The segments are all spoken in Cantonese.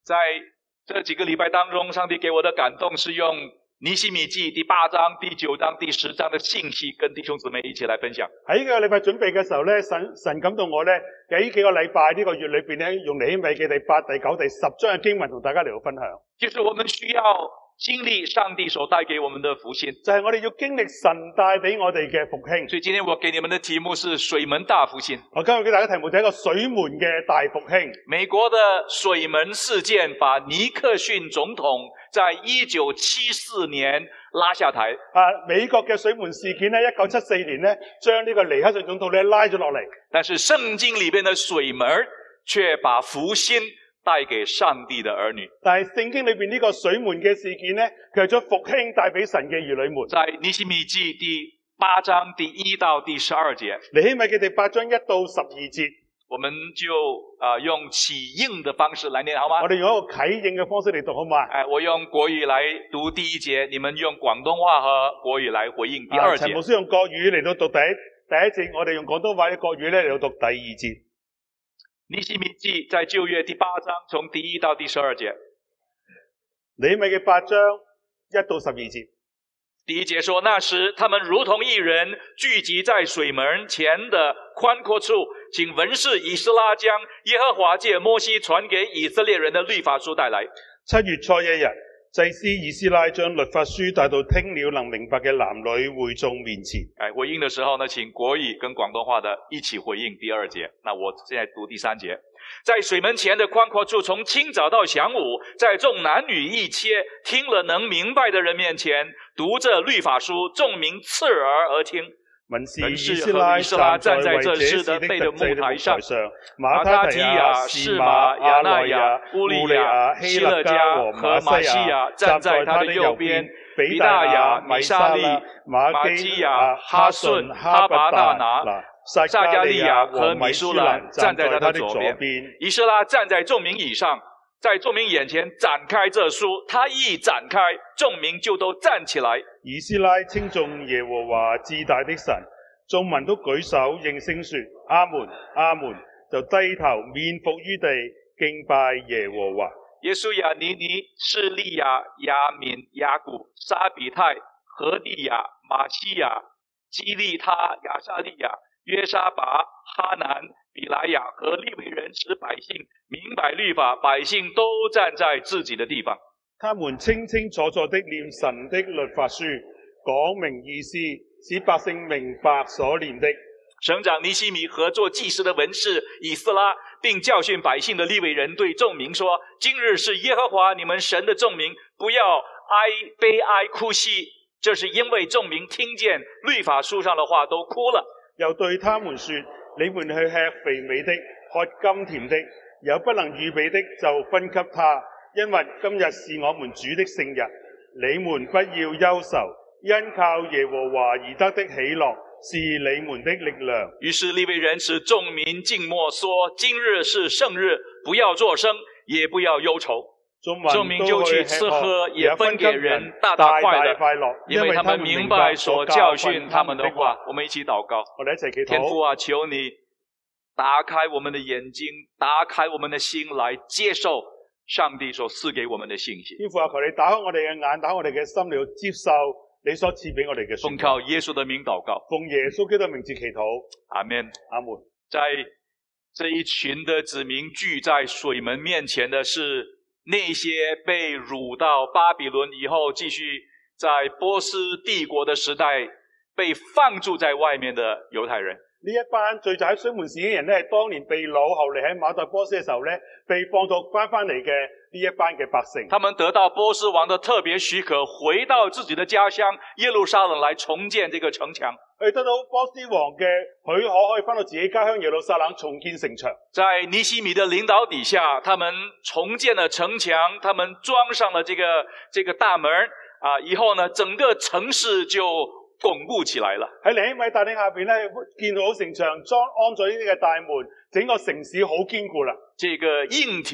在这几个礼拜當中，上帝給我的感動是用尼希米記第8章、第9章、第10章的信息，跟弟兄姊妹一起來分享。 喺呢個禮拜準備嘅時候咧，神感動我咧，喺呢幾個禮拜呢個月裏邊咧，用尼希米記第8、第9、第10章嘅經文同大家嚟到分享。 就是我們需要經歷上帝所帶給我們的復興， 就係我哋要經歷神帶俾我哋嘅復興。 所以今天我給你們的題目是水門大復興。 我今日給大家題目就係一個水門嘅大復興。 美國的水門事件把尼克遜總統在1974年拉下台。 美國嘅水門事件咧，1974年咧，將呢個尼克遜總統咧拉咗落嚟。 但是聖經裏邊的水門卻把復興帶給上帝的兒女。 但係聖經裏邊呢個水門嘅事件咧，佢係將復興帶俾神嘅兒女們。 在尼希米記第8章第1到第12節， 尼希米記第8章1到12節， 我們就用啟應的方式來念好嗎？ 我哋用一個啟應嘅方式嚟讀好嗎？ 我用國語來讀第1節，你們用廣東話和國語來回應第2節。 陳牧師用國語嚟到讀第一節，我哋用廣東話嘅國語咧嚟到讀第2節。 尼希米記在舊約第8章從第1到第12節。 尼希米嘅8章1到12節。 第1節說，那時他們如同一人聚集在水門前的寬闊處，請文士以斯拉將耶和華借摩西傳給以色列人的律法書帶來。 7月初1日，祭司以斯拉將律法書帶到聽了能明白嘅男女會眾面前。 回應的時候呢，請國語跟廣東話的一起回應第2節。那我現在讀第3節。在水門前的寬闊處，從清早到晌午，在眾男女一切聽了能明白的人面前，讀這律法書，眾民側耳而聽。 文士以斯拉站在這事的背的木台上，馬他提亞、示瑪、亞納亞、烏利亞、希勒家和馬西亞站在他的右邊，比大亞、米沙利、馬基亞、哈順、哈巴大拿、撒迦利亞和米舒蘭站在他的左邊。 以斯拉站在眾民以上，在眾民眼前展開這書，他一展開，眾民就都站起來。 以斯拉稱頌耶和華至大的神，眾民都舉手應聲說阿門阿門，就低頭面伏於地敬拜耶和華。 耶書亞、尼尼、示利亞、亞敏、亞古、沙比泰、何利亞、馬西亞、基利他、亞撒利亞、約沙拔、哈南、比萊亞和利未人使百姓明白律法，百姓都站在自己的地方。 他們清清楚楚的念神的律法書，講明意思，使百姓明白所念的。 省長尼希米和做祭司的文士以斯拉，並教訓百姓的利未人對眾民說：今日是耶和華你們神的眾民，不要悲哀哭泣，這是因為眾民聽見律法書上的話都哭了。 又對他們說：你們去吃肥美的，喝甘甜的，有不能預備的就分給他，因為今日是我們主的聖日。你們不要憂愁，因靠耶和華而得的喜樂是你們的力量。 於是利未人使眾民靜默說：今日是聖日，不要作聲，也不要憂愁。眾民就去吃喝，也分給人，大大快樂，因為他們明白所教訓他們的話。我們一起禱告。 我哋一齊祈禱。 天父啊，求你打開我們的眼睛，打開我們的心，來接受上帝所賜給我們的信息。 天父啊，求你打開我哋嘅眼，打開我哋嘅心，嚟到接受你所賜俾我哋嘅信息。 奉靠耶穌的名禱告。 奉耶穌基督的名字祈禱。 阿們。 阿門。 在這一群的子民聚在水門面前的是那些被掳到巴比倫以後，繼續在波斯帝國的時代被放逐在外面的猶太人。 呢一班聚集喺水門事件嘅人咧，係當年被擄，後嚟喺馬代波斯嘅時候咧，被放逐翻嚟嘅呢一班嘅百姓。 他們得到波斯王的特別許可，回到自己的家鄉耶路撒冷來重建這個城牆。 佢得到波斯王嘅許可，可以翻到自己家鄉耶路撒冷重建城牆。 在尼希米的領導底下，他們重建了城牆，他們裝上了這個大門以後呢，整個城市就鞏固起來了。 喺尼希米帶領下邊咧，建好城牆，安咗呢啲嘅大門，整個城市好堅固啦。 這個硬體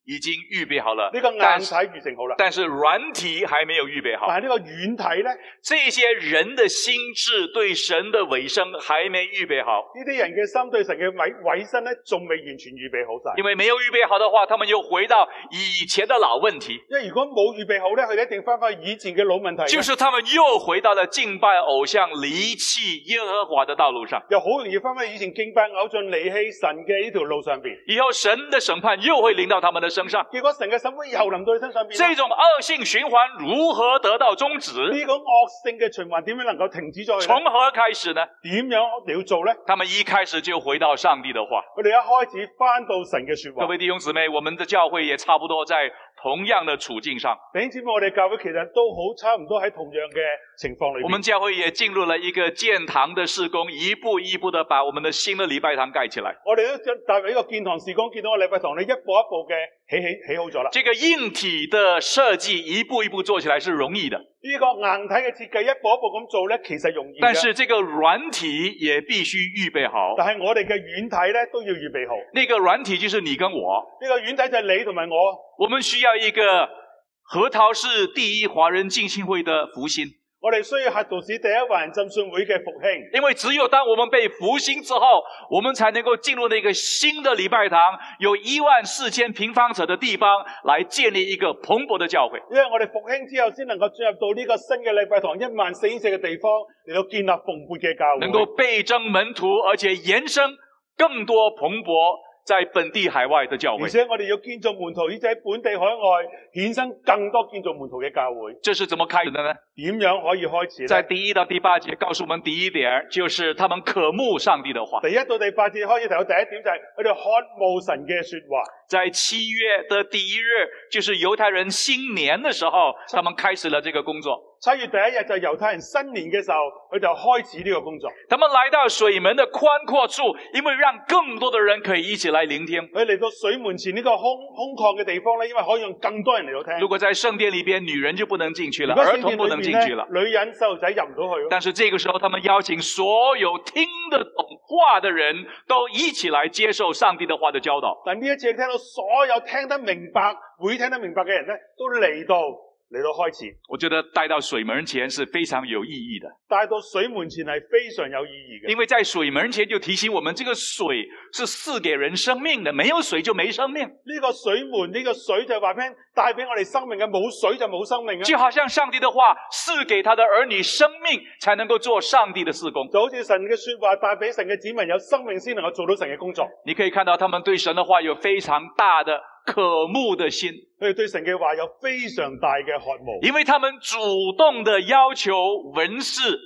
已經預備好了， 呢個硬體預成好啦， 但是軟體還沒有預備好。 但係呢個軟體咧， 這些人的心智對神的委身還沒預備好。 呢啲人嘅心對神嘅委身咧，仲未完全預備好晒。 因為沒有預備好的話，他們又回到以前的老問題。 因為如果冇預備好咧，佢哋一定翻返去以前嘅老問題。 就是他們又回到了敬拜偶像、離棄耶和華的道路上。 又好容易翻返去以前敬拜偶像、離棄神嘅呢條路上邊。 以後神的審判又會臨到他們的身上。 結果神嘅審判又臨到你身上邊。 這種惡性循環如何得到終止？ 呢個惡性嘅循環點樣能夠停止咗？ 從何開始呢？ 點樣你要做咧？ 他們一開始就回到上帝的話。 佢哋一開始翻到神嘅說話。 各位弟兄姊妹，我們的教會也差不多在同樣的處境上。 弟兄姊妹，我哋教會其實都好差唔多喺同樣嘅情況裏面。 我們教會也進入了一個建堂的事工，一步一步的把我們的新的禮拜堂蓋起來。 我哋都踏入呢個建堂事工，見到個禮拜堂，你一步一步嘅起好咗啦。 這個硬體的設計一步一步做起來是容易的。 呢個硬體嘅設計一步一步咁做咧，其實容易嘅。 但是這個軟體也必須預備好。 但係我哋嘅軟體咧都要預備好。 那個軟體就是你跟我。 呢個軟體就係你同埋我。 我們需要一個核桃市第一華人浸信會的復興。 我哋需要核桃市第一華人浸信會嘅復興。 因為只有當我們被復興之後，我們才能夠進入那個新的禮拜堂，有14000平方尺的地方，來建立一個蓬勃的教會。 因為我哋復興之後，先能夠進入到呢個新嘅禮拜堂14000尺嘅地方，嚟到建立蓬勃嘅教會， 能夠倍增門徒，而且延伸更多蓬勃在本地海外的教會。 而且我哋要建造門徒，而且喺本地海外衍生更多建造門徒嘅教會。 這是怎麼開始的呢？ 點樣可以開始呢？ 在第1到第8節告訴我們第一點，就是他們渴慕上帝的話。 第1到第8節開始提到第一點就係佢哋渴慕神嘅說話。 在7月的第1日，就是猶太人新年的時候，他們開始了這個工作。 7月第1日就係猶太人新年嘅時候，佢就開始呢個工作。 他們來到水門的寬闊處，因為讓更多的人可以一起來聆聽。 佢嚟到水門前呢個空曠嘅地方咧，因為可以讓更多人嚟到聽。 如果在聖殿裏邊，女人就不能進去了，兒童不能進去了， 女人細路仔入唔到去。 但是這個時候，他們邀請所有聽得懂話的人都一起來接受上帝的話的教導。 但呢一次聽到所有聽得明白、會聽得明白嘅人咧，都嚟到開始。 我覺得帶到水門前是非常有意義的。 帶到水門前係非常有意義嘅。 因為在水門前就提醒我們，這個水是賜給人生命的，沒有水就沒生命。 呢個水門，呢個水就話俾帶俾我哋生命嘅，冇水就冇生命啊！ 就好像上帝的話賜給他的兒女生命，才能夠做上帝的事工。 就好似神嘅說話帶俾神嘅子民有生命，先能夠做到神嘅工作。 你可以看到他們對神的話有非常大的渴慕的心， 佢哋對神嘅話有非常大嘅渴慕， 因為他們主動的要求文士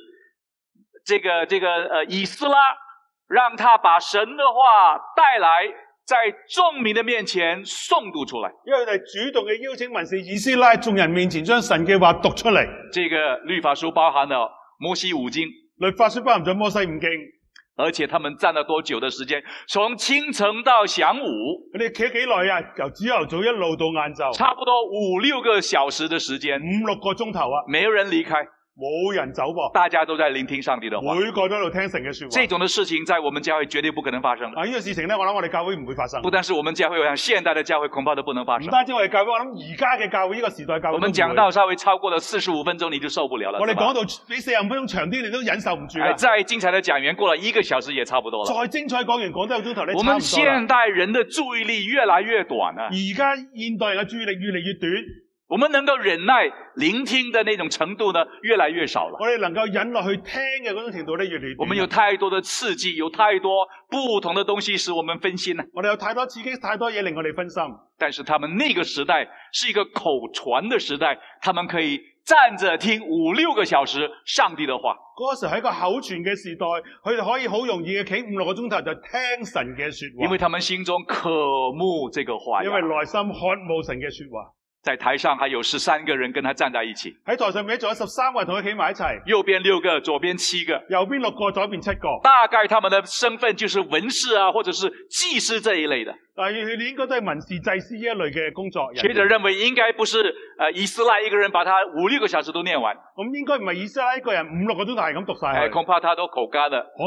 以斯拉，讓他把神的話帶來，在眾民的面前誦讀出來。 因為佢哋主動嘅邀請文士以斯拉眾人面前將神嘅話讀出嚟。 這個律法書包含了摩西五經， 律法書包含咗摩西五經。 而且他們站了多久的時間？從清晨到晌午。 佢哋企咗幾耐啊？由朝頭早一路到晏晝。 差不多5-6個小時的時間。 5-6個鐘頭啊！ 沒有人離開。 冇人走噃， 大家都在聆聽上帝的話， 每個都喺度聽神嘅說話。 這種的事情在我們教會絕對不可能發生的。 呢個事情呢，我諗我哋教會唔會發生。 不但是我們教會，我想現代的教會恐怕都不能發生。 唔單止我哋教會，我諗而家嘅教會，呢個時代教會。 我們講到稍微超過了45分鐘，你就受不了了。 我哋講到比45分鐘長啲，你都忍受唔住啦。 再精彩的講員過了1個小時也差不多了。 再精彩講完講多個鐘頭，你差唔多啦。 我們現代人的注意力越來越短啊。 而家現代人嘅注意力越嚟越短。 我們能夠忍耐聆聽的那種程度呢，越來越少了。 我哋能夠忍落去聽嘅嗰種程度呢，越嚟越短。 我們有太多的刺激，有太多不同的東西使我們分心了。 我哋有太多刺激，太多嘢令我哋分心。 但是他們那個時代是一個口傳的時代，他們可以站着聽5-6個小時上帝的話。 嗰個時候係一個口傳嘅時代，佢哋可以好容易嘅企5-6個鐘頭就聽神嘅說話。 因為他們心中渴慕這個話。 因為內心渴慕神嘅說話。 在台上還有13個人跟他站在一起。 喺台上面仲有13個人同佢企埋一齊。 右邊6個，左邊7個。 右邊6個，左邊7個。 大概他們的身份就是文士啊，或者是祭司這一類的。 但係佢哋應該都係文士祭司呢一類嘅工作人。 學者認為應該不是以斯拉一個人把他5-6個小時都念完。 咁應該唔係以斯拉一個人5-6個鐘頭係咁讀晒。 恐怕他都口乾了。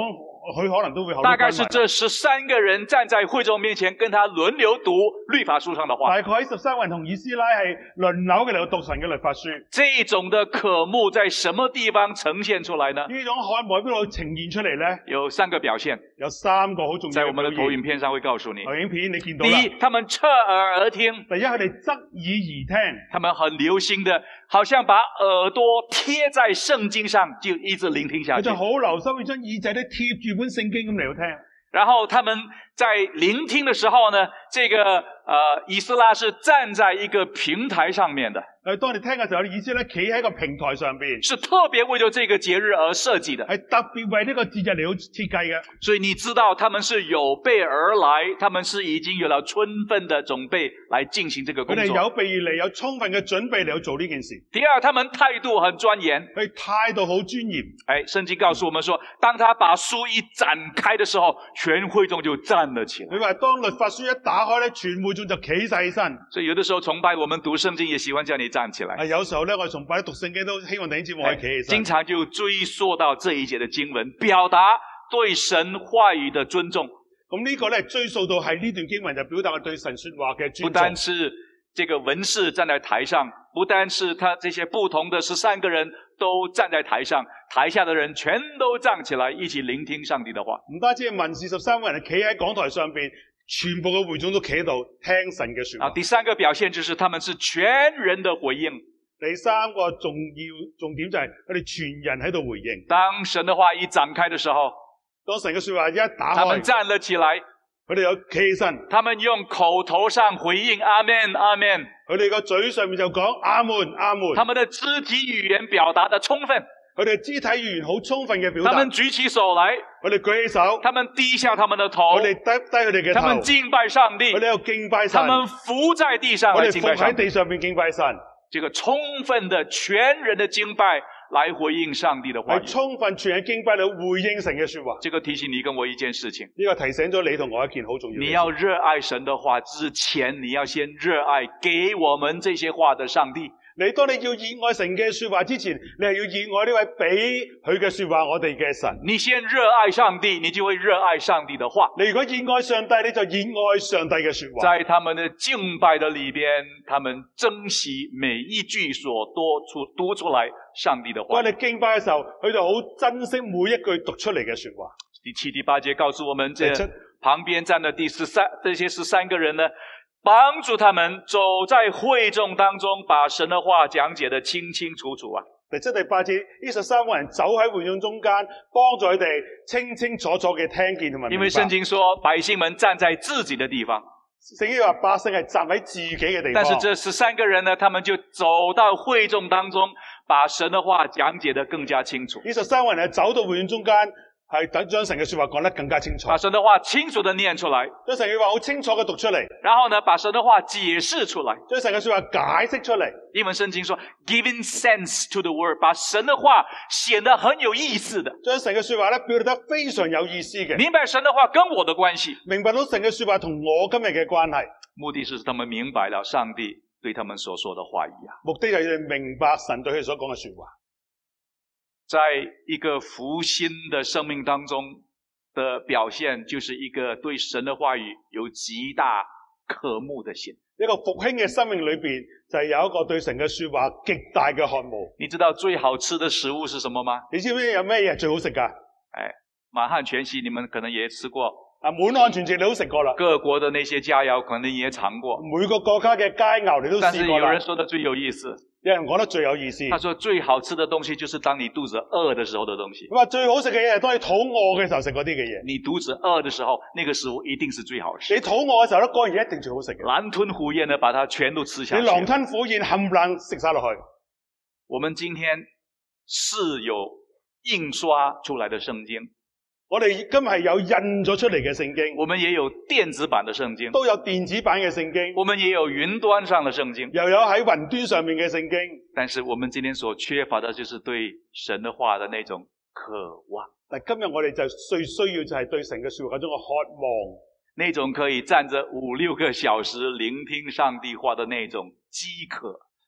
佢可能都會好多大概是這13個人站在會眾面前，跟他輪流讀律法書上的話。 大概13個人同以斯拉係輪流嘅嚟讀神嘅律法書。 這種的渴慕在什麼地方呈現出來呢？ 呢種渴慕喺邊度呈現出嚟呢？ 有3個表現， 有3個好重要嘅表現。 在我們的投影片上會告訴你。 投影片你見到啦。 第一，他們側耳而聽。 第一，佢哋側耳而聽。 他們很留心的，好像把耳朵貼在聖經上，就一直聆聽下去。 佢就好留心，要將耳仔咧貼住本聖經咁嚟到聽。 然後他們在聆聽的時候呢，這個以斯拉是站在一個平台上面的。 當你聽嘅時候，以斯拉企喺個平台上邊， 是特別為咗這個節日而設計的， 係特別為呢個節日嚟到設計嘅。 所以你知道他們是有備而來，他們是已經有了充分的準備來進行這個工作。 佢哋有備而嚟，有充分嘅準備嚟到做呢件事。 第二，他們態度很莊嚴， 佢態度好專嚴。 聖經告訴我們說，當他把書一展開的時候，全會眾就站了起來。 佢話當律法書一打開咧，全會眾就企晒起身。 所以有的時候崇拜我們讀聖經也喜歡叫你站起來。 有時候咧，我哋崇拜讀聖經都希望弟兄姊妹可以企起身。 經常就追溯到這一節的經文，表達對神話語的尊重。 咁呢個咧追溯到係呢段經文就表達我對神說話嘅尊重。 不單是這個文士站在台上，不單是他這些不同的13個人都站在台上，台下的人全都站起來一起聆聽上帝的話。 唔單止係文士13個人企喺講台上邊，全部嘅會眾都企喺度聽神嘅說話。 第3個表現就是他們是全人的回應。 第3個重點就係佢哋全人喺度回應。 當神的話一展開的時候， 當神嘅說話一打開， 他們站了起來， 佢哋有企起身， 他們用口頭上回應阿們阿們， 佢哋個嘴上面就講阿門阿門。 他們的肢體語言表達得充分， 佢哋肢體語言好充分嘅表達。 他們舉起手來， 佢哋舉起手， 他們低下他們的頭， 佢哋低佢哋嘅頭， 他們敬拜上帝， 佢哋有敬拜神， 他們伏在地上來敬拜上帝， 佢哋伏喺地上面敬拜神。 這個充分的全人的敬拜來回應上帝的話語， 係充分全人敬拜嚟回應神嘅說話。 這個提醒你跟我一件事情， 呢個提醒咗你同我一件好重要嘅事。 你要熱愛神的話之前，你要先熱愛給我們這些話的上帝。 當你要熱愛神嘅說話之前，你係要熱愛呢位俾佢嘅說話我哋嘅神。 你先熱愛上帝，你就會熱愛上帝的話。 你如果熱愛上帝，你就熱愛上帝嘅說話。 在他們的敬拜的裏邊，他們珍惜每一句所讀出來上帝的話。 當你敬拜嘅時候，佢就好珍惜每一句讀出嚟嘅說話。 第7、第8節告訴我們，這旁邊站的這些13個人呢，幫助他們走在會眾當中，把神的話講解得清清楚楚啊。 第7、第8節，呢13個人走喺會眾中間，幫助佢哋清清楚楚嘅聽見同埋明白。 因為聖經說，百姓們站在自己的地方。 聖經話百姓係站喺自己嘅地方。 但是這13個人呢，他們就走到會眾當中，把神的話講解得更加清楚。 呢13個人係走到會眾中間，係等將神嘅說話講得更加清楚， 把神的話清楚地念出來， 將神嘅話好清楚嘅讀出嚟， 然後呢，把神的話解釋出來， 將神嘅說話解釋出嚟。 英文聖經說 giving sense to the word， 把神的話顯得很有意思的， 將神嘅說話咧表達得非常有意思嘅， 明白神的話跟我的關係， 明白到神嘅說話同我今日嘅關係， 目的是他們明白了上帝對他們所說的話語啊， 目的就係明白神對佢所講嘅說話。 在一個復興的生命當中的表現，就是一個對神的話語有極大渴慕的心。 一個復興嘅生命裏邊，就係有一個對神嘅說話極大嘅渴慕。 你知道最好吃的食物是什麼嗎？ 你知唔知有咩嘢最好食㗎？ 滿漢全席你們可能也吃過。 滿漢全席你都食過啦。 各國的那些佳肴可能也嘗過。 每個國家嘅佳肴你都試過啦。 但是有人說得最有意思。 有人講得最有意思。 他說最好吃的東西就是當你肚子餓的時候的東西。 佢話最好食嘅嘢係當你肚餓嘅時候食嗰啲嘅嘢。 你肚子餓的時候，那個食物一定是最好吃。 你肚餓嘅時候咧，嗰樣嘢一定最好食嘅。 狼吞虎嚥的把它全都吃下去。 你狼吞虎嚥冚唪唥食晒落去。 我們今天是有印刷出來的聖經。 我哋今日係有印咗出嚟嘅聖經， 我們也有電子版的聖經， 都有電子版嘅聖經， 我們也有雲端上的聖經， 又有喺雲端上面嘅聖經。 但是我們今天所缺乏的就是對神的話的那種渴望。 但今日我哋就最需要就係對神嘅說話嗰種嘅渴望， 那種可以站着5、6個小時聆聽上帝話的那種飢渴，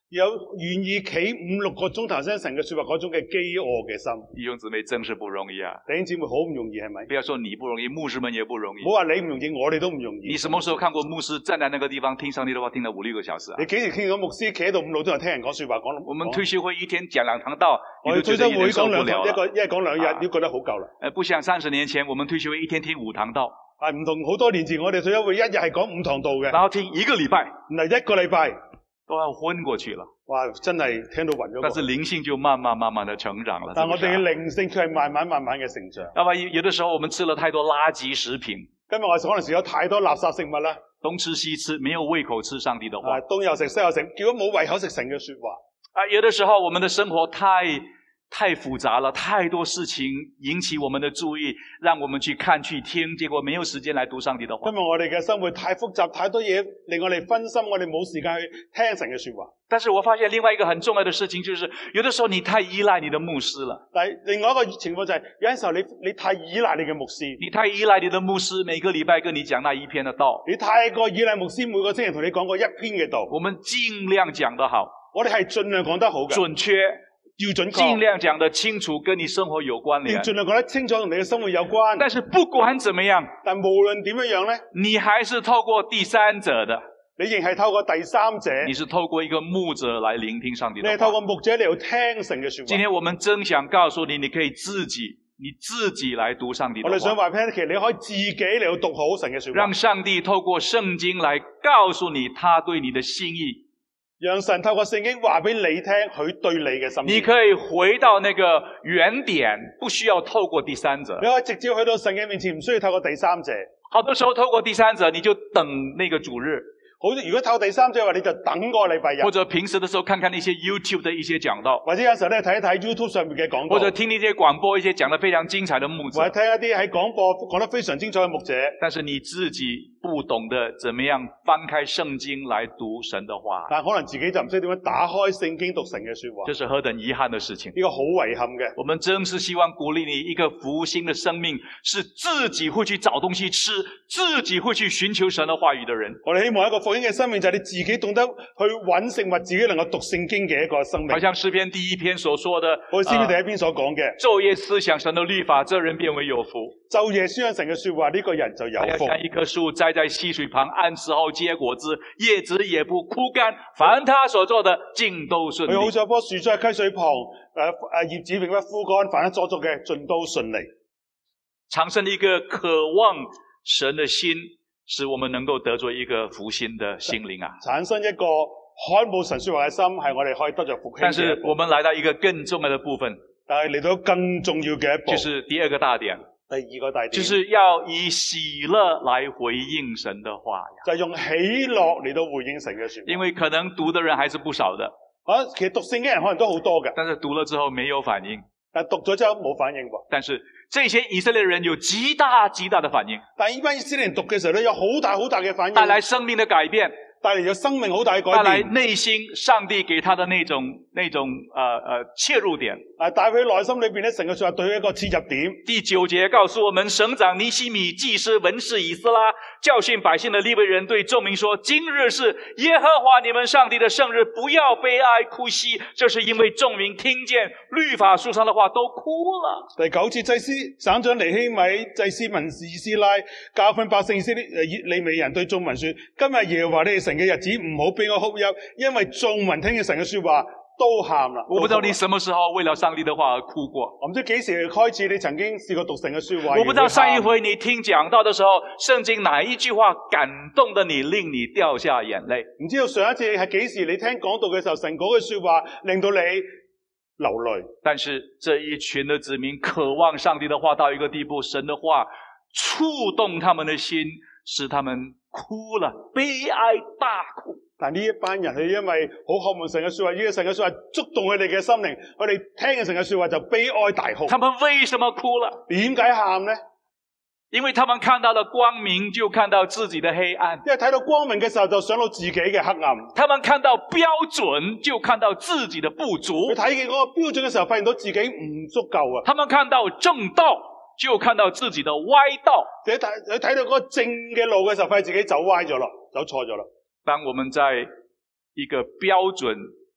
有願意企5、6個鐘頭聽神嘅說話嗰種嘅飢餓嘅心。 弟兄姊妹真是不容易啊！ 弟兄姊妹好唔容易係咪？ 不要說你不容易，牧師們也不容易。 唔好話你唔容易，我哋都唔容易。 你什麼時候看過牧師站在那個地方聽上帝的話，聽了5、6個小時啊？ 你幾時聽到牧師企喺度5、6鐘頭聽人講說話講？ 我們退休會一天講2堂道， 我哋退休會講 2堂， 一講2日，都覺得好夠啦。 不像30年前，我們退休會一天聽5堂道。 唔同好多年前，我哋退休會一日係講5堂道嘅， 然後聽1個禮拜， 嗱1個禮拜都要昏過去了。 哇！真係聽到暈咗。 但是靈性就慢慢的成長了。 但我哋嘅靈性卻係慢慢嘅成長。 要不然有的時候我們吃了太多垃圾食品。 今日我哋可能食咗太多垃圾食物啦。 東吃西吃，沒有胃口吃上帝的話。 東又食西又食，結果冇胃口食神嘅說話。 有的時候我們的生活太複雜了，太多事情引起我們的注意，讓我們去看去聽，結果沒有時間來讀上帝的話。 因為我哋嘅生活太複雜，太多嘢令我哋分心，我哋冇時間去聽神嘅說話。 但是我發現另外一個很重要的事情，就是有的時候你太依賴你的牧師了。 但係另外一個情況就係，有陣時候你太依賴你嘅牧師， 你太依賴你的牧師，每個禮拜跟你講那一篇的道。 你太過依賴牧師，每個星期同你講過一篇嘅道。 我們盡量講得好， 我哋係盡量講得好嘅， 準確。 要準確， 盡量講得清楚，跟你生活有關聯。 要盡量講得清楚，同你嘅生活有關。 但是不管怎麼樣， 但無論點樣呢， 你還是透過第三者的。 你仍係透過第三者。 你是透過一個牧者來聆聽上帝的話。 你係透過牧者嚟聽神嘅說話。 今天我們真想告訴你，你可以自己來讀上帝的話。 我哋想話俾你聽，其實你可以自己嚟讀好神嘅說話。 讓上帝透過聖經來告訴你他對你的心意。 讓神透過聖經話俾你聽，佢對你嘅心意。 你可以回到那個原點，不需要透過第三者。 你可以直接去到神嘅面前，唔需要透過第三者。 好多時候透過第三者，你就等那個主日。 好，如果透過第三者嘅話，你就等個禮拜日。或者平時的時候看看那些 YouTube 的一些講道。 或者有時候咧睇一睇 YouTube 上面嘅講道。 或者聽那些廣播，一些講得非常精彩的牧者。 或者聽一啲喺廣播講得非常精彩嘅牧者。 但是你自己不懂得怎麼樣翻開聖經來讀神的話。 但可能自己就唔識點樣打開聖經讀神嘅說話。 這是何等遺憾的事情。 呢個好遺憾嘅。 我們真是希望鼓勵你，一個復興的生命是自己會去找東西吃，自己會去尋求神的話語的人。 我哋希望一個復興嘅生命就係你自己懂得去揾食物，自己能夠讀聖經嘅一個生命。 好像詩篇第1篇所說的， 我詩篇第1篇所講嘅， 晝夜思想神的律法，這人便為有福。 晝夜思想神嘅說話，呢個人就有福。 像一棵樹栽在溪水旁，按時候結果子，葉子也不枯乾，凡他所做的盡都順利。 佢好似一棵樹栽喺溪水旁，葉子永不枯乾，凡他所做嘅盡都順利。 產生一個渴望神的心，使我們能夠得着一個復興的心靈啊！ 產生一個渴慕神說話嘅心，係我哋可以得着復興。 但是我們來到一個更重要的部分， 但係嚟到更重要嘅一步， 就是第2個大點。 第2個大點， 就是要以喜樂來回應神的話呀。 就係用喜樂嚟到回應神嘅說話。 因為可能讀的人還是不少的。 其實讀聖經嘅人可能都好多嘅， 但是讀了之後沒有反應。 但讀咗之後冇反應喎。 但是這些以色列人有極大的反應。 但係呢班以色列人讀嘅時候咧，有好大嘅反應， 帶來生命的改變， 帶嚟咗生命好大嘅改變， 帶來內心上帝給他的那種切入點。 帶佢內心裏邊咧，神嘅說話對佢一個切入點。 第9節告訴我們，省長尼希米、祭司、文士以斯拉教訓百姓的利未人對眾民說：今日是耶和華你們上帝的聖日，不要悲哀哭泣。這是因為眾民聽見律法書上的話都哭了。 第9節，祭司省長尼希米、祭司文士以斯拉教訓百姓以色列利未人對眾民說：今日耶和華你哋神嘅日子，唔好悲哀哭泣，因為眾民聽見神嘅說話都喊啦。 我不知道你什麼時候為了上帝的話而哭過。 我唔知幾時開始你曾經試過讀神嘅說話。 我不知道上一回你聽講道的時候，聖經哪一句話感動的你，令你掉下眼淚。 唔知道上一次係幾時你聽講道嘅時候，神嗰句說話令到你流淚。 但是這一群的子民渴望上帝的話到一個地步，神的話觸動他們的心，使他們哭了，悲哀大哭。 但呢一班人佢因為好渴望神嘅說話，呢個神嘅說話觸動佢哋嘅心靈，佢哋聽嘅神嘅說話就悲哀大哭。 他們為什麼哭了？ 點解喊呢？ 因為他們看到了光明，就看到自己的黑暗。 因為睇到光明嘅時候，就想到自己嘅黑暗。 他們看到標準，就看到自己的不足。 佢睇見嗰個標準嘅時候，發現到自己唔足夠啊。 他們看到正道，就看到自己的歪道。 佢睇到嗰個正嘅路嘅時候，發現自己走歪咗啦，走錯咗啦。 當我們在一個標準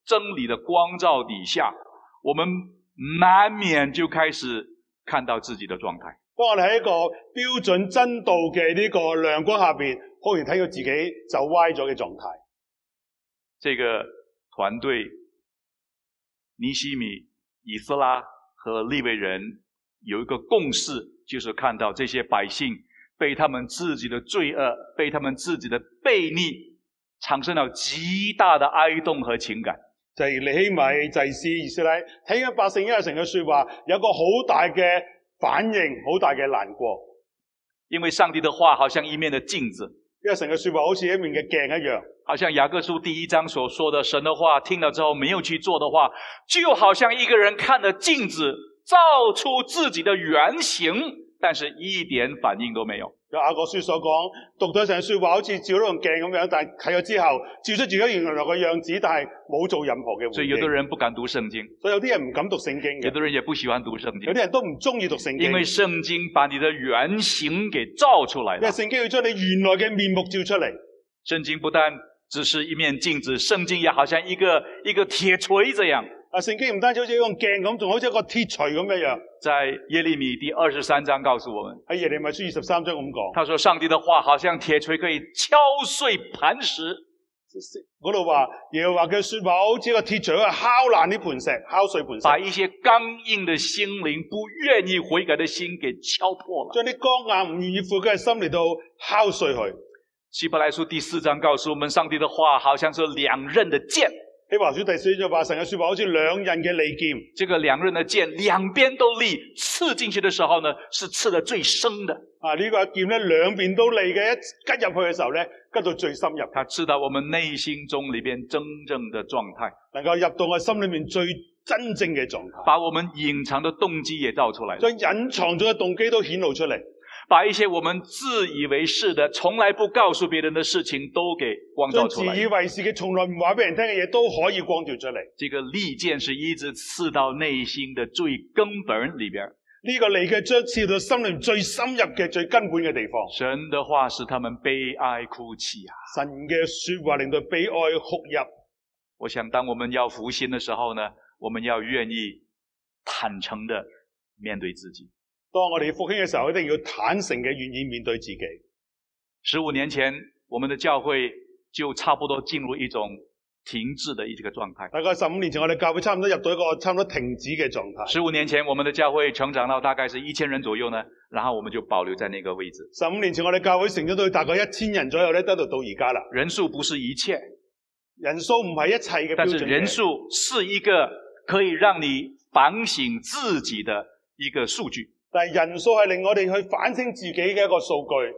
真理的光照底下，我们难免就開始看到自己的狀態。 當我哋喺一個標準真道嘅呢個亮光下邊，好容易睇到自己走歪咗嘅狀態。 這個團隊尼希米、以斯拉和利未人有一個共識，就是看到這些百姓被他們自己的罪惡，被他們自己的悖逆產生了極大的哀慟和情感。 就係尼希米、祭司、以斯拉睇緊百姓因為神嘅說話，有個好大嘅反應，好大嘅難過。 因為上帝的話好像一面的鏡子， 因為神嘅說話好似一面嘅鏡一樣。 好像雅各書第1章所說的，神的話聽了之後沒有去做的話，就好像一個人看着鏡子照出自己的原形，但是一點反應都沒有。 雅各書所講，讀到神嘅說話好似照咗用鏡咁樣，但係睇咗之後照出自己原來個樣子，但係冇做任何嘅回應。 所以有的人不敢讀聖經， 所以有啲人唔敢讀聖經嘅， 有的人也不喜歡讀聖經， 有啲人都唔中意讀聖經， 因為聖經把你的原形給照出來了。 因為聖經要將你原來嘅面目照出嚟。 聖經不但只是一面鏡子，聖經也好像一個鐵錘這樣。 聖經唔單止好似一個鏡咁，仲好似一個鐵錘咁一樣。 在耶利米第23章告訴我們， 喺耶利米書23章咁講， 他說上帝的話好像鐵錘，可以敲碎磐石。 嗰度話耶和華嘅說話好似一個鐵錘，可以敲爛啲磐石，敲碎磐石， 把一些剛硬的心靈、不願意悔改的心給敲破了， 將啲剛硬唔願意悔改嘅心嚟到敲碎佢。 希伯來書第4章告訴我們，上帝的話好像是兩刃的劍。 希伯來書第4章話神嘅說話好似兩刃嘅利劍。 這個兩刃的劍兩邊都利，刺進去的時候呢，是刺得最深的。 呢個劍咧兩邊都利嘅，一吉入去嘅時候咧，吉到最深入。 它刺到我們內心中裏邊真正的狀態， 能夠入到我心裏面最真正嘅狀態， 把我們隱藏的動機也照出來了， 將隱藏咗嘅動機都顯露出嚟。 把一些我們自以為是的、從來不告訴別人的事情都給光照出來。 將自以為是嘅、從來唔話俾人聽嘅嘢都可以光照出嚟。 這個利劍是一直刺到內心的最根本裏邊。 呢個利嘅將刺到心裏最深入嘅、最根本嘅地方。 神的話使他們悲哀哭泣啊！ 神嘅說話令到悲哀哭泣。 我想當我們要復興的時候呢，我們要願意坦誠的面對自己。 當我哋復興嘅時候，一定要坦誠嘅願意面對自己。 15年前，我們的教會就差不多進入一種停滯的一個狀態。 大概15年前，我哋教會差唔多入到一個差唔多停止嘅狀態。 15年前，我們的教會成長到大概是1000人左右呢，然後我們就保留在那個位置。 15年前，我哋教會成長到大概1000人左右咧，得到而家啦。 人數不是一切， 人數唔係一切嘅標準， 但是人數是一個可以讓你反省自己的一個數據。 但係人數係令我哋去反省自己嘅一個數據。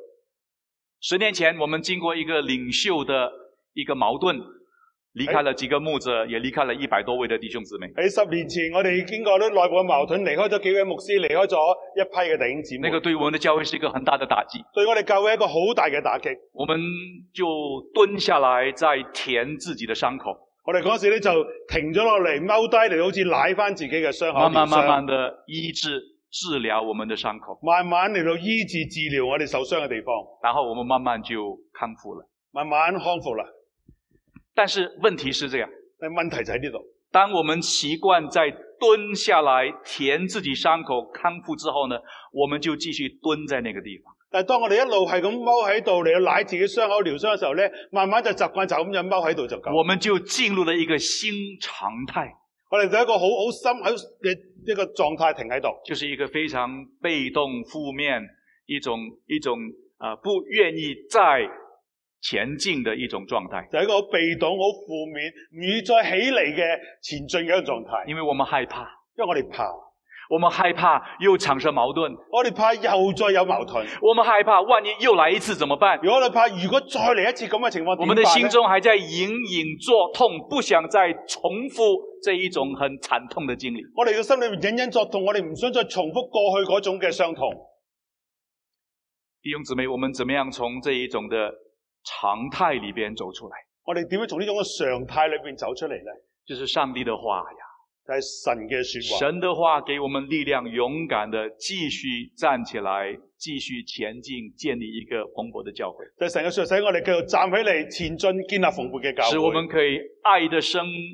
10年前，我們經過一個領袖的一個矛盾，離開了幾個牧者，也離開了100多位的弟兄姊妹。 喺10年前，我哋經過啲內部嘅矛盾，離開咗幾位牧師，離開咗一批嘅弟兄姊妹。 那個對我們的教會是一個很大的打擊， 對我哋教會一個好大嘅打擊。 我們就蹲下來再填自己的傷口。 我哋嗰時咧就停咗落嚟，踎低嚟，好似舐翻自己嘅傷口， 慢慢的醫治治療我們的傷口， 慢慢嚟到醫治治療我哋受傷嘅地方， 然後我們慢慢就康復了， 慢慢康復啦。 但是問題是這樣， 但問題就喺呢度。 當我們習慣在蹲下來填自己傷口康復之後呢，我們就繼續蹲在那個地方。 但係當我哋一路係咁踎喺度嚟到舐自己傷口療傷嘅時候咧，慢慢就習慣就咁樣踎喺度就夠。 我們就進入了一個新常態。 我哋就一個好深嘅一個狀態停喺度， 就是一個非常被動、負面、一種不願意再前進的一種狀態。 就係一個好被動、好負面、唔願意再起嚟嘅前進嘅一個狀態。 因為我們害怕， 因為我哋怕， 我們害怕又產生矛盾， 我哋怕又再有矛盾， 我們害怕萬一又來一次怎麼辦？ 如果我哋怕如果再嚟一次咁嘅情況， 我們的心中還在隱隱作痛，不想再重複這一種很慘痛的經歷。 我哋嘅心裏面隱隱作痛，我哋唔想再重複過去嗰種嘅傷痛。 弟兄姊妹，我們怎麼樣從這一種的常態裏邊走出來？ 我哋點樣從呢種嘅常態裏邊走出嚟呢？ 就是上帝的話呀， 就係神嘅說話。 神的話給我們力量，勇敢的繼續站起來，繼續前進，建立一個蓬勃的教會。 就係神嘅說話使我哋繼續站起嚟前進，建立蓬勃嘅教會， 使我們可以愛的生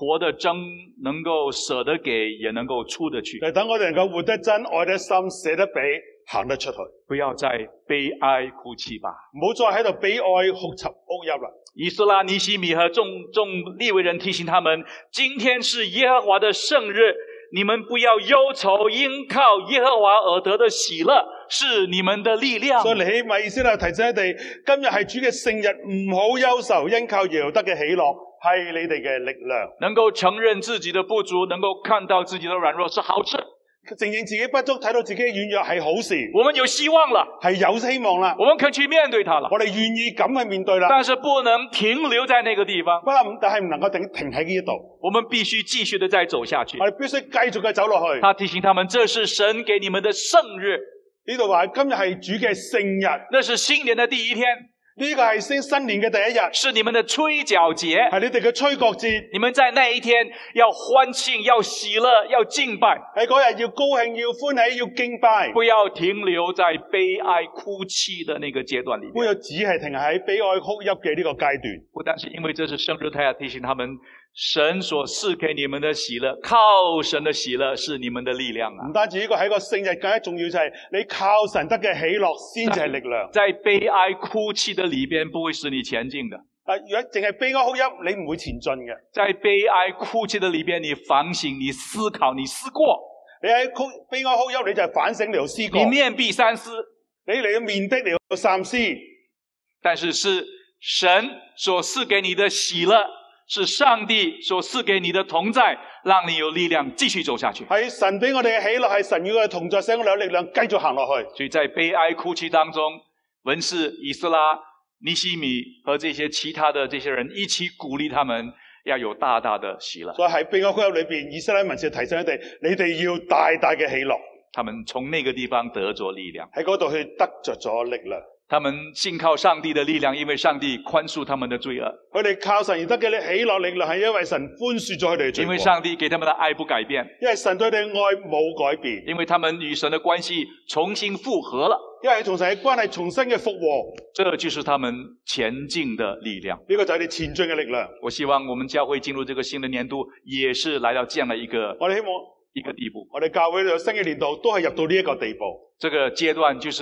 活得真，能夠捨得給，也能夠出得去。 等我哋能夠活得真，愛得深，捨得俾，行得出去。 不要再悲哀哭泣吧。 唔好再喺度悲哀哭泣哭泣啦。 以斯拉、尼希米和眾利未人提醒他們，今天是耶和華的聖日，你們不要憂愁，因靠耶和華而得的喜樂是你們的力量。 所以尼希米以斯拉提醒你哋，今日係主嘅聖日，唔好憂愁，因靠耶和華得嘅喜樂係你哋嘅力量。 能夠承認自己的不足，能夠看到自己的軟弱是好事。 承認自己不足，睇到自己嘅軟弱係好事。 我們有希望了， 係有希望啦。 我們可以去面對它了。 我哋願意咁去面對啦。 但是不能停留在那個地方。 但係唔能夠停喺呢度。 我們必須繼續的再走下去。 我哋必須繼續嘅走落去。 他提醒他們，這是神給你們的聖日。 呢度話今日係主嘅聖日， 那是新年的第一天。 呢個係新年嘅第一日， 是你們的吹角節， 係你哋嘅吹角節。 你們在那一天要歡慶，要喜樂，要敬拜。 喺嗰日要高興，要歡喜，要敬拜。 不要停留在悲哀哭泣的那個階段裏面。 不要只係停喺悲哀哭泣嘅呢個階段。 不但是因為這是聖日，他要提醒他們，神所賜給你們的喜樂，靠神的喜樂是你們的力量啊！ 唔單止呢個係一個聖日，更加重要就係你靠神得嘅喜樂先至係力量。 在悲哀哭泣的裏邊，不會使你前進的。 如果淨係悲哀哭泣，你唔會前進嘅。 在悲哀哭泣的裏邊，你反省，你思考，你思過。 你喺悲哀哭泣，你就係反省，你又思過。 你面壁三思， 你嚟到面壁，嚟到三思。 但是是神所賜給你的喜樂，是上帝所賜給你的同在，讓你有力量繼續走下去。 係神俾我哋嘅喜樂，係神與我哋同在，使我哋有力量繼續行落去。 所以在悲哀哭泣當中，文士以斯拉、尼希米和這些其他的這些人一起鼓勵他們要有大大的喜樂。 所以喺悲哀哭泣裏邊，以斯拉文士提醒你哋要大大嘅喜樂。 他們從那個地方得着力量， 喺嗰度去得着咗力量。 他們信靠上帝的力量，因為上帝寬恕他們的罪惡。 佢哋靠神而得嘅喜樂力量，係因為神寬恕咗佢哋嘅罪過。 因為上帝給他們的愛不改變， 因為神對佢哋嘅愛冇改變。 因為他們與神的關係重新復合了， 因為同神嘅關係重新嘅復和， 這就是他們前進的力量。 呢個就係你前進嘅力量。 我希望我們教會進入這個新的年度，也是來到這樣的一個我哋希望一個地步。 我哋教會呢個新嘅年度都係入到呢一個地步。 這個階段就是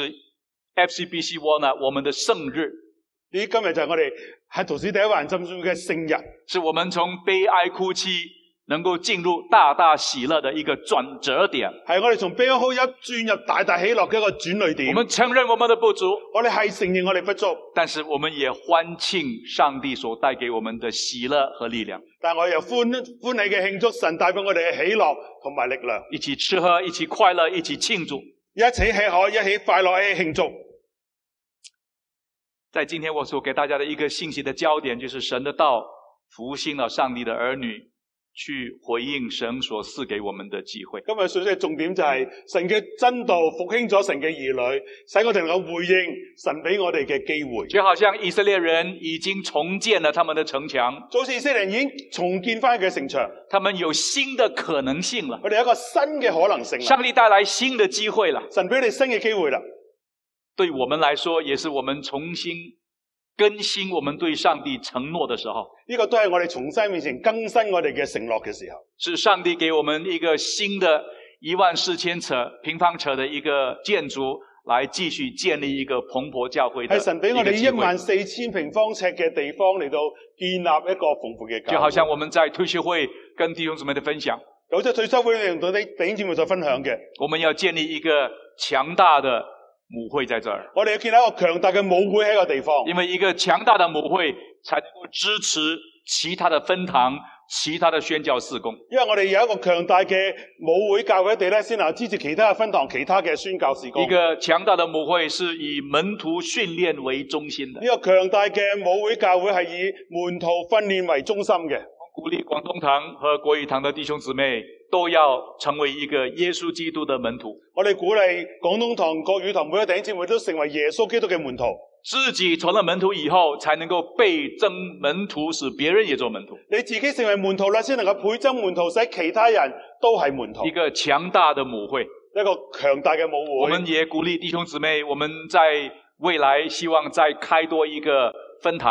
FCBC Walnut 我們的聖日。 呢今日就係我哋喺圖書第一環浸信嘅聖日， 是我們從悲哀哭泣能夠進入大大喜樂的一個轉折點。 係我哋從悲哀哭泣轉入大大喜樂嘅一個轉捩點。 我們承認我們的不足， 我哋係承認我哋不足， 但是我們也歡慶上帝所帶給我們的喜樂和力量。 但我又歡喜嘅慶祝神帶俾我哋嘅喜樂同埋力量， 一起吃喝，一起快樂，一起慶祝， 一起吃喝，一起快樂，一起慶祝。 在今天我所給大家的一個信息的焦點，就是神的道復興了上帝的兒女，去回應神所賜給我們的機會。 今日信息嘅重點就係神嘅真道復興咗神嘅兒女，使我哋能夠回應神俾我哋嘅機會。 就好像以色列人已經重建了他們的城牆， 就好似以色列人已經重建翻佢嘅城牆， 他們有新的可能性了。 佢哋有一個新嘅可能性， 上帝帶來新的機會了， 神俾佢哋新嘅機會啦。 對我們來說，也是我們重新更新我們對上帝承諾的時候。 呢個都係我哋重新面前更新我哋嘅承諾嘅時候。 是上帝給我們一個新的14000尺平方尺的一個建築，來繼續建立一個蓬勃教會的一個機會。係神俾我哋14000平方尺嘅地方嚟到建立一個蓬勃嘅教會。就好像我們在退休會跟弟兄姊妹的分享， 有啲退休會同啲弟兄姊妹所分享嘅， 我們要建立一個強大的母會在這兒， 我哋要建立一個強大嘅母會喺個地方， 因為一個強大的母會才能夠支持其他的分堂、其他的宣教事工。因為我哋有一個強大嘅母會教會地咧，先能夠支持其他嘅分堂、其他嘅宣教事工。一個強大的母會是以門徒訓練為中心的。呢個強大嘅母會教會係以門徒訓練為中心嘅。鼓勵廣東堂和國語堂的弟兄姊妹都要成為一個耶穌基督的門徒。我哋鼓勵廣東堂、國語堂每個弟兄姊妹都成為耶穌基督嘅門徒。自己成了門徒以後，才能夠倍增門徒，使別人也做門徒。你自己成為門徒啦，先能夠倍增門徒，使其他人都係門徒。一個強大的母會，一個強大嘅母會。我們也鼓勵弟兄姊妹，我們在未來希望再開多一個分堂。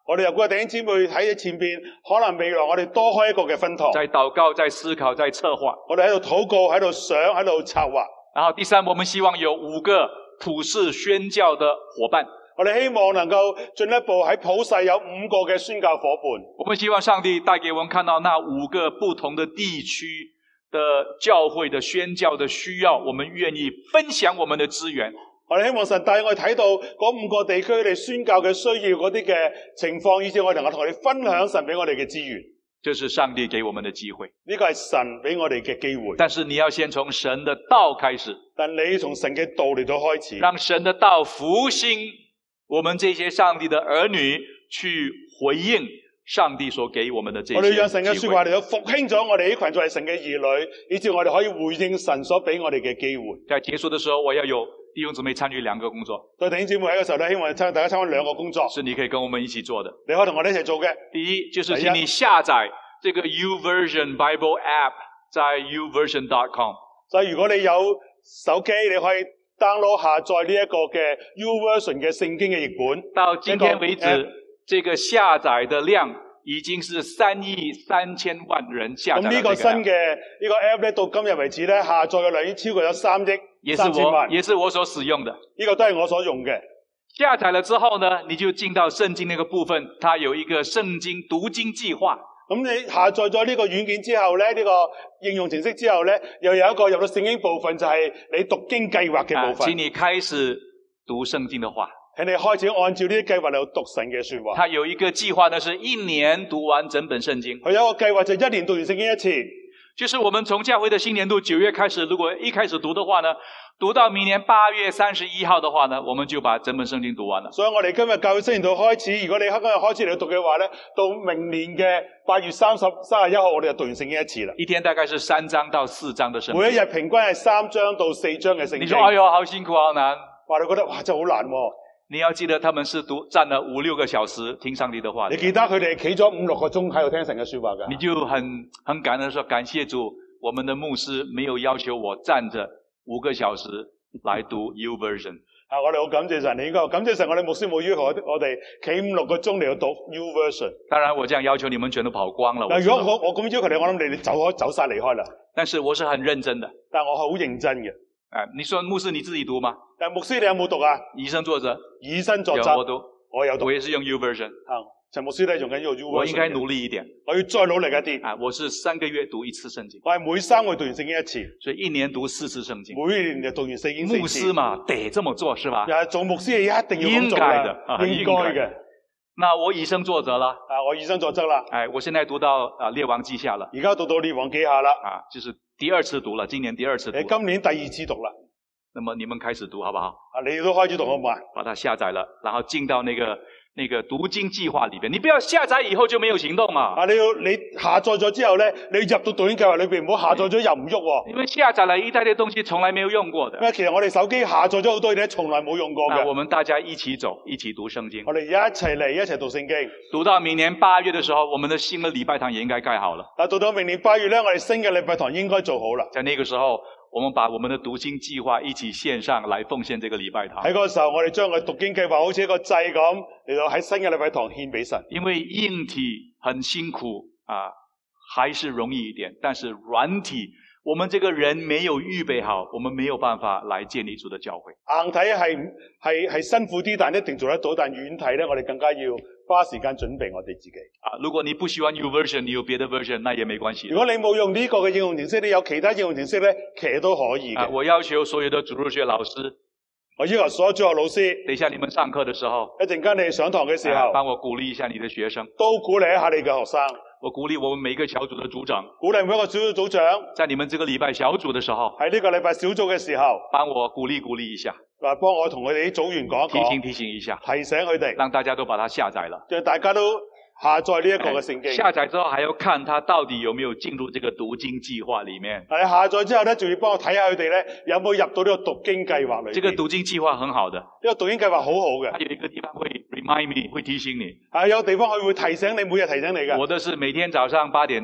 我哋有個弟兄姊妹喺前邊，可能未來我哋多開一個嘅分堂。 在禱告，在思考，在策劃。 我哋喺度禱告，喺度想，喺度策劃。 然後第三，我們希望有5個普世宣教的夥伴。 我哋希望能夠進一步喺普世有5個嘅宣教夥伴。 我們希望上帝帶給我們看到那5個不同的地區的教會的宣教的需要，我們願意分享我們的資源。 我哋希望神帶我哋睇到嗰5個地區佢哋宣教嘅需要嗰啲嘅情況，以至我哋能夠同佢哋分享神俾我哋嘅資源。 這是上帝給我們的機會。 呢個係神俾我哋嘅機會。 但是你要先從神的道開始。 但你從神嘅道嚟到開始， 讓神的道復興我們這些上帝的兒女，去回應上帝所給我們的這些機會。 我哋讓神嘅說話嚟到復興咗我哋呢群作為神嘅兒女，以致我哋可以回應神所俾我哋嘅機會。 在結束的時候，我要有弟兄姊妹參與2個工作。 對弟兄姊妹喺個時候咧，希望大家參與2個工作， 是你可以跟我們一起做的。 你可以同我哋一齊做嘅。 第一，就是請你下載這個 YouVersion Bible App 在 YouVersion.com。 所以如果你有手機，你可以 download 下載呢一個嘅 YouVersion 嘅聖經嘅譯本。 到今天為止，這個下載的量已經是3億3千萬人下載了。咁呢個新嘅呢個 app 咧，到今日為止咧，下載嘅量已經超過咗3億3千萬。 也是我所使用的。 呢個都係我所用嘅。 下載了之後呢，你就進到聖經那個部分，它有一個聖經讀經計劃。 咁你下載咗呢個軟件之後咧，呢個應用程式之後咧，又有一個入到聖經部分，就係你讀經計劃嘅部分。 請你開始讀聖經的話。 請你開始按照呢啲計劃嚟讀神嘅說話。 它有一個計劃呢，是1年讀完整本聖經。 佢有一個計劃就1年讀完聖經1次。 就是我們從教會的新年度9月開始，如果一開始讀的話呢，讀到明年8月31號的話呢，我們就把整本聖經讀完了。 所以我哋今日教會新年度開始，如果你今日開始嚟讀嘅話呢，到明年嘅8月31號，我哋就讀完聖經1次啦。 一天大概是3章到4章的聖經。 每一日平均係3章到4章嘅聖經。 你說哎呦，好辛苦好難。 話你覺得哇真係好難喎。 你要記得他們是站了5-6個小時聽上帝的話。 你記得佢哋企咗5-6個鐘喺度聽神嘅說話㗎。 你就很感恩說，感謝主，我們的牧師沒有要求我站着5個小時來讀 YouVersion。 我哋好感謝神，你應該感謝神，我哋牧師冇要求我哋企5-6個鐘嚟到讀 YouVersion。 當然我這樣要求你們全都跑光了。 如果我咁要求你，我諗你走晒離開啦。 但是我是很認真的。 但我好認真嘅。 你說牧師你自己讀嗎？ 但牧師你有冇讀啊？ 以身作則。 以身作則。 有我讀。 我有讀。 我也是用 YouVersion。 陳牧師咧用緊呢個 YouVersion。 我應該努力一點。 我要再努力一啲。 我是3個月讀1次聖經。 我係每3個月讀完聖經1次。 所以1年讀4次聖經。 每年就讀完聖經4次。 牧師嘛，得這麼做是吧？ 做牧師一定要咁做啦。應該嘅。 那我以身作則啦。 我以身作則啦。 我現在讀到列王記下了。 而家讀到列王記下啦。 就是第2次讀了，今年第2次讀。 今年第2次讀啦。 那麼你們開始讀好不好？ 你都開始讀好嘛？ 把它下載了，然後進到那個讀經計劃裏邊。你不要下載以後就沒有行動嘛。你下載咗之後咧，你入到讀經計劃裏邊，唔好下載咗又唔喐。 因為下載了一大堆東西，從來沒有用過的。 因為其實我哋手機下載咗好多嘢，從來冇用過嘅。 我們大家一起走，一起讀聖經。 我哋一齊嚟，一齊讀聖經。 讀到明年8月的時候，我們的新的禮拜堂也應該蓋好了。 到到明年8月咧，我哋新嘅禮拜堂應該做好啦。 在那個時候，我們把我們的讀經計劃一起獻上來奉獻這個禮拜堂。 喺嗰個時候，我哋將個讀經計劃好似一個祭咁嚟到喺新嘅禮拜堂獻俾神。 因為硬體很辛苦還是容易一點，但是軟體，我們這個人沒有預備好，我們沒有辦法來建立主的教會。 硬體係辛苦啲，但一定做得到。但軟體咧，我哋更加要花時間準備我哋自己。 如果你不喜歡 YouVersion，你有別的 version， 那也沒關係。 如果你冇用呢個嘅應用程式，你有其他應用程式咧，其實都可以嘅。 我要求所有的主日學老師， 我要求所有主學老師， 等一下你們上課的時候， 一陣間你哋上堂嘅時候， 幫我鼓勵一下你的學生， 都鼓勵一下你嘅學生。 我鼓勵我們每一個小組的組長， 鼓勵每一個小組組長， 在你們這個禮拜小組的時候， 喺呢個禮拜小組嘅時候， 幫我鼓勵一下， 幫我同佢哋啲組員講一講， 提醒一下， 提醒佢哋， 讓大家都把它下載了， 就大家都下載呢一個嘅聖經。 下載之後還要看它到底有沒有進入這個讀經計劃裡面。 下載之後咧，仲要幫我睇下佢哋咧有冇入到呢個讀經計劃裏面。 這個讀經計劃很好的， 呢個讀經計劃好好嘅。 它有一個地方會 remind me，會提醒你。 有地方佢會提醒你，每日提醒你嘅。 我的是每天早上8點鐘。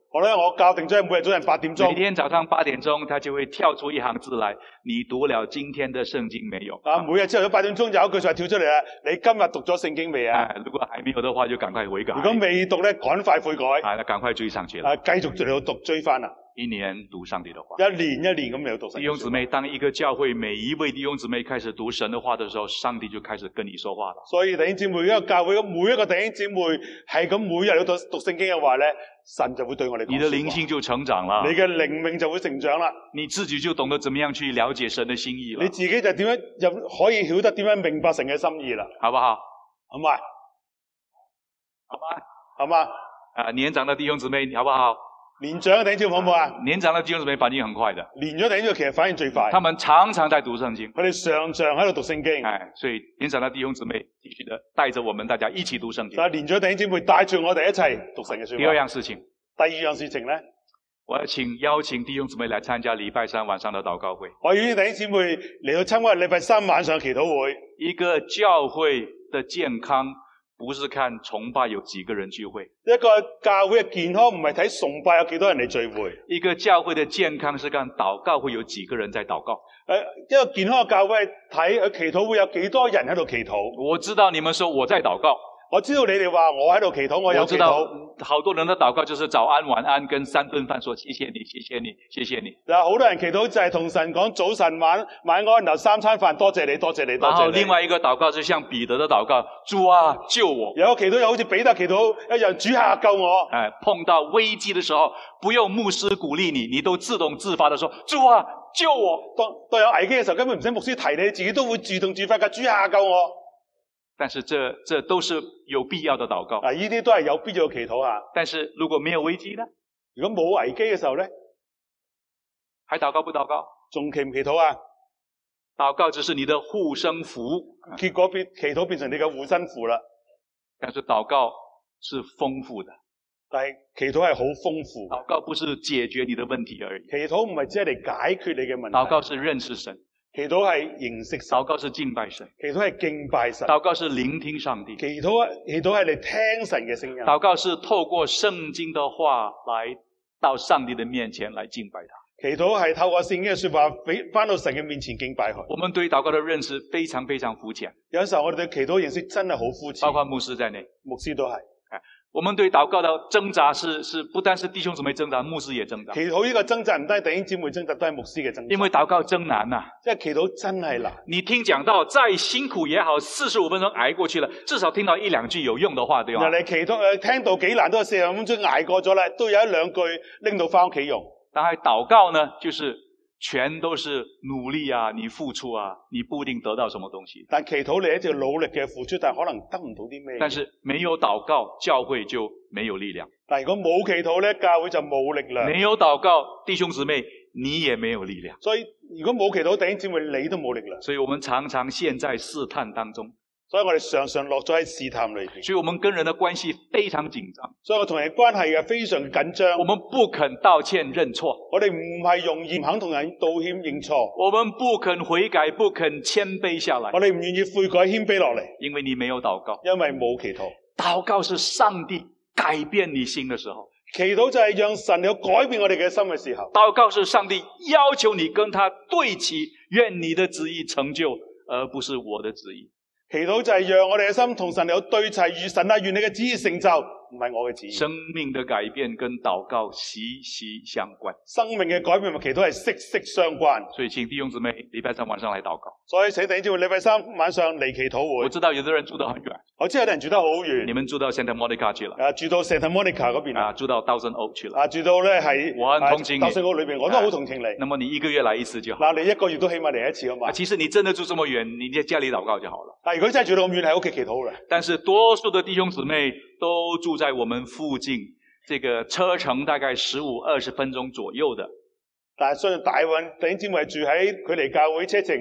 我咧，我校定咗每日早晨8點鐘。 每天早上8點鐘，他就會跳出一行字來：你讀了今天的聖經沒有？ 每日朝頭早8點鐘有一句說話跳出嚟啦，你今日讀咗聖經未啊？ 如果還沒有的話，就趕快悔改。 如果未讀咧，趕快悔改。 那趕快追上去了。 繼續嚟到讀追翻啦。 一年讀上帝的話， 一年咁嚟到讀。 弟兄姊妹，當一個教會每一位弟兄姊妹開始讀神的話的時候，上帝就開始跟你說話了。 所以弟兄姊妹，一個教會每一個弟兄姊妹係咁每日嚟到讀聖經嘅話咧，神就會對我哋講說話。 你的靈性就成長了， 你嘅靈命就會成長啦。 你自己就懂得怎麼樣去了解神的心意了。 你自己就點樣又可以曉得點樣明白神嘅心意啦， 好不好？ 好嘛？ 好嗎？ 好嘛？ 年長的弟兄姊妹，好不好？ 年長嘅弟兄姊妹好唔好啊？ 年長的弟兄姊妹反應很快的， 年長弟兄姊妹其實反應最快。 他們常常在讀聖經， 佢哋常常喺度讀聖經。 所以年長的弟兄姊妹繼續的帶着我們大家一起讀聖經。 但係年長弟兄姊妹帶住我哋一齊讀神嘅說話。 第二樣事情， 第二樣事情咧， 我邀請弟兄姊妹來參加禮拜3晚上的禱告會。 我邀請弟兄姊妹嚟到參加禮拜3晚上嘅祈禱會。 一個教會的健康不是看崇拜有幾個人聚會， 一個教會嘅健康唔係睇崇拜有幾多人嚟聚會， 一個教會的健康是看禱告會有幾個人在禱告。 一個健康嘅教會係睇祈禱會有幾多人喺度祈禱。 我知道你們說我在禱告， 我知道你哋話我喺度祈禱，我有祈禱。 好多人的禱告就是早安、晚安跟3頓飯，說謝謝你，謝謝你，謝謝你。 嗱，好多人祈禱就係同神講早晨、晚安，然後3餐飯，多謝你，多謝你，多謝你。 然後另外一個禱告就像彼得的禱告，主啊救我。 有個祈禱又好似彼得祈禱一樣，主啊救我。 碰到危機的時候，不用牧師鼓勵你，你都自動自發的說，主啊救我。當有危機嘅時候，根本唔使牧師提你，自己都會自動自發嘅，主啊救我。但是這都是有必要的禱告。 呢啲都係有必要嘅祈禱啊。 但是如果沒有危機呢？ 如果冇危機嘅時候呢？ 還禱告不禱告？ 仲祈唔祈禱啊？ 禱告只是你的護身符， 結果祈禱變成你嘅護身符啦。 但是禱告是豐富的。 但係祈禱係好豐富。 禱告不是解決你的問題而已。 祈禱唔係只係嚟解決你嘅問題。 禱告是認識神。 祈禱係認識神， 禱告是敬拜神， 祈禱係敬拜神， 禱告是聆聽上帝， 祈禱係嚟聽神嘅聲音， 禱告是透過聖經的話來到上帝的面前來敬拜他， 祈禱係透過聖經嘅說話返到神嘅面前敬拜佢。 我們對禱告的認識非常非常膚淺， 有時候我哋對祈禱認識真係好膚淺， 包括牧師在內， 牧師都係。 我們對禱告的掙扎是不單是弟兄姊妹掙扎，牧師也掙扎。 祈禱呢個掙扎唔單係弟兄姊妹掙扎，都係牧師嘅掙扎。因為禱告真難啊， 即係祈禱真係難。 你聽講道再辛苦也好，45分鐘挨過去了，至少聽到1、2句有用的話，對吧？ 你祈禱聽到幾難都係45分鐘挨過咗啦，都有1、2句拎到翻屋企用。 但係禱告呢，就是全都是努力啊，你付出啊，你不一定得到什麼東西。 但祈禱你一直努力嘅付出，但可能得唔到啲咩。 但是沒有禱告，教會就沒有力量。 但如果冇祈禱咧，教會就冇力量。 沒有禱告，弟兄姊妹，你也沒有力量。 所以如果冇祈禱，弟兄姊妹你都冇力量。 所以我們常常陷在試探當中。 所以我哋常常落咗喺試探裏邊。 所以我們跟人的關係非常緊張。 所以我同人關係嘅非常緊張。 我們不肯道歉認錯。 我哋唔係容易唔肯同人道歉認錯。 我們不肯悔改，不肯謙卑下來。 我哋唔願意悔改謙卑落嚟。 因為你沒有禱告。 因為冇祈禱。 禱告是上帝改變你心的時候。 祈禱就係讓神有改變我哋嘅心嘅時候。 禱告是上帝要求你跟他對齊，願你的旨意成就，而不是我的旨意。 祈禱就係讓我哋嘅心同神有對齊，與神啊，願你嘅旨意成就，唔係我嘅旨意。 生命的改變跟禱告息息相關。 生命嘅改變同祈禱係息息相關。 所以請弟兄姊妹禮拜3晚上來禱告。 所以請弟兄姊妹禮拜3晚上嚟祈禱會。 我知道有的人住得很遠。 我知道有啲人住得好遠。 你們住到 Santa Monica 去了。 住到 Santa Monica 嗰邊啊。 住到 Thousand Oak 去了。 住到咧係。 我很同情你。 Thousand Oak 裏邊我都好同情你。 那麼你1個月來1次就好。 嗱，你1個月都起碼嚟1次好嘛？ 其實你真的住這麼遠，你在家裏禱告就好了。 但如果真係住到咁遠，喺屋企祈禱啦。 但是多數的弟兄姊妹都住在我們附近，這個車程大概15、20分鐘左右的。 但係相信大部分弟兄姊妹住喺距離教會車程